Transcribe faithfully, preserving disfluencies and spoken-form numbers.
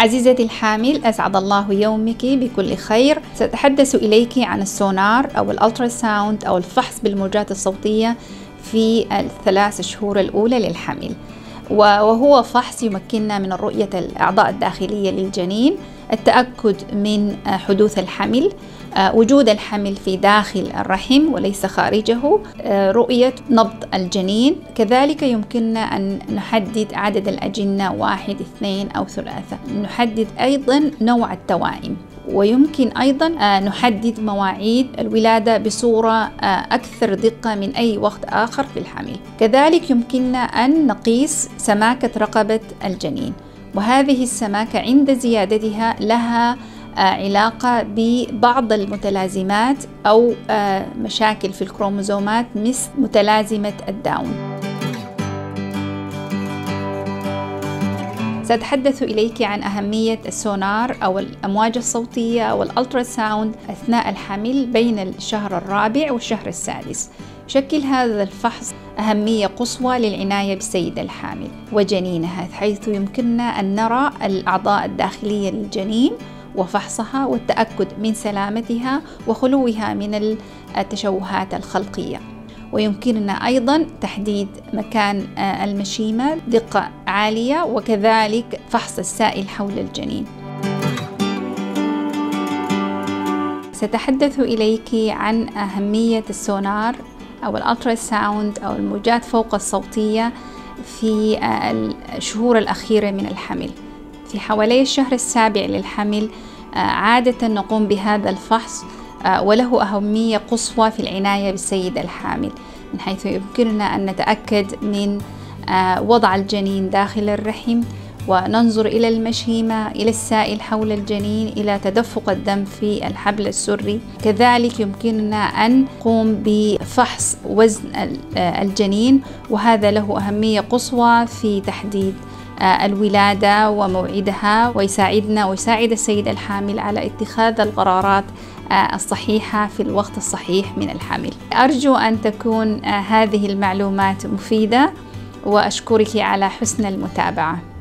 عزيزتي الحامل، أسعد الله يومك بكل خير. سأتحدث إليك عن السونار أو الألتراساوند أو الفحص بالموجات الصوتية في الثلاث شهور الأولى للحمل، وهو فحص يمكننا من رؤية الأعضاء الداخلية للجنين، التأكد من حدوث الحمل، وجود الحمل في داخل الرحم وليس خارجه، رؤية نبض الجنين. كذلك يمكننا أن نحدد عدد الأجنة، واحد، اثنين أو ثلاثة. نحدد أيضا نوع التوائم، ويمكن أيضا نحدد مواعيد الولادة بصورة أكثر دقة من أي وقت آخر في الحمل. كذلك يمكننا أن نقيس سماكة رقبة الجنين، وهذه السماكة عند زيادتها لها علاقة ببعض المتلازمات أو مشاكل في الكروموزومات مثل متلازمة الداون. سأتحدث إليك عن أهمية السونار أو الأمواج الصوتية أو الألتراساوند أثناء الحمل بين الشهر الرابع والشهر السادس. يشكل هذا الفحص أهمية قصوى للعناية بالسيدة الحامل وجنينها، حيث يمكننا أن نرى الأعضاء الداخلية للجنين وفحصها والتأكد من سلامتها وخلوها من التشوهات الخلقية. ويمكننا أيضا تحديد مكان المشيمة بدقة عالية، وكذلك فحص السائل حول الجنين. سأتحدث إليك عن أهمية السونار أو الألتراساوند أو الموجات فوق الصوتية في الشهور الأخيرة من الحمل. في حوالي الشهر السابع للحمل عادة نقوم بهذا الفحص، وله أهمية قصوى في العناية بالسيدة الحامل، من حيث يمكننا أن نتأكد من وضع الجنين داخل الرحم، وننظر إلى المشيمة، إلى السائل حول الجنين، إلى تدفق الدم في الحبل السري. كذلك يمكننا أن نقوم بفحص وزن الجنين، وهذا له أهمية قصوى في تحديد الولادة وموعدها، ويساعدنا ويساعد السيدة الحامل على اتخاذ القرارات الصحيحة في الوقت الصحيح من الحمل. أرجو أن تكون هذه المعلومات مفيدة، وأشكرك على حسن المتابعة.